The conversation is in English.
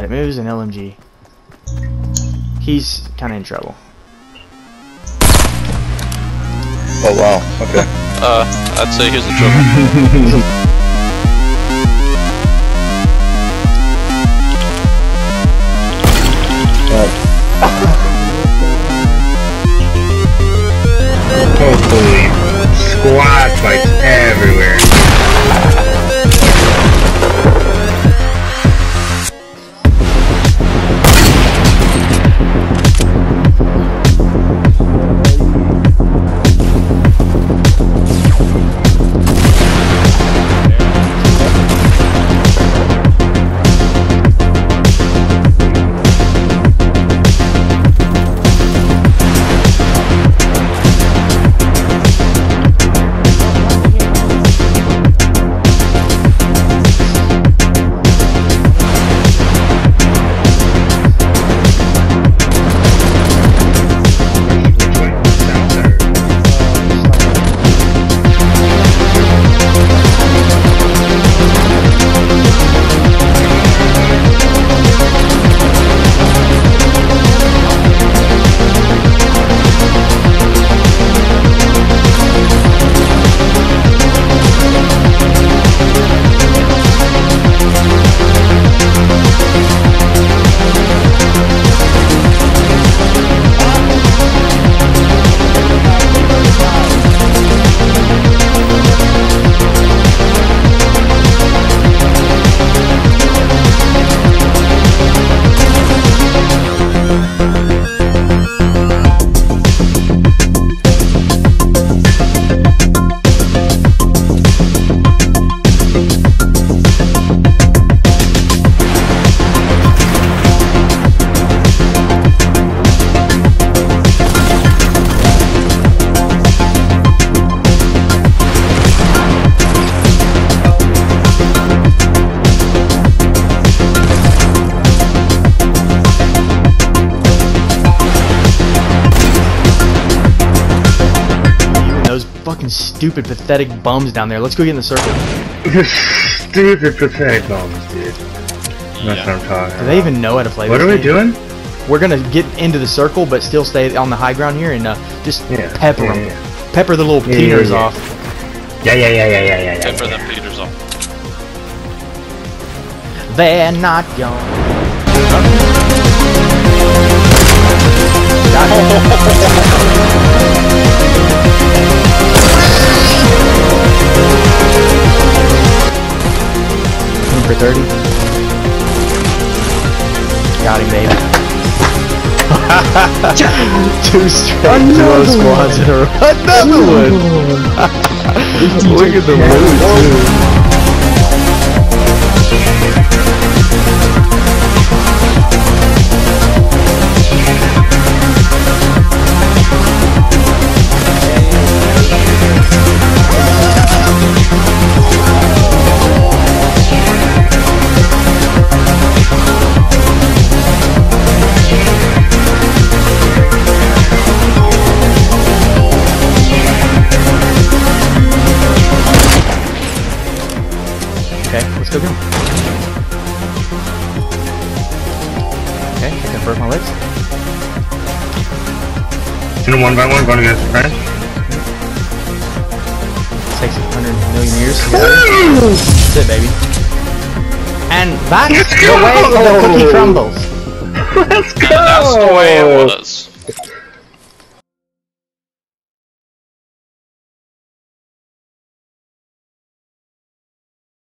find it. Maybe it was an LMG. He's kind of in trouble. Oh wow, okay. I'd say here's the trouble. Hopefully, squad fights everywhere. Fucking stupid, pathetic bums down there. Let's go get in the circle. Stupid, pathetic bums, dude. That's what I'm talking about. Do they even know how to play this What are we game? doing? We're gonna get into the circle, but still stay on the high ground here and just pepper them. Yeah. Pepper the little peters off. Yeah. Pepper them peters off. They're not young. Got it. For 30. Got him, baby. Two straight duo squads in a row. Another one! Look at the loot, too. Okay, let's go get him. Okay, I can break my legs. In a 1v1 going against friends? Takes 100 million years to get out. That's it, baby. And that's the way the cookie crumbles. Let's go! And that's the way it was.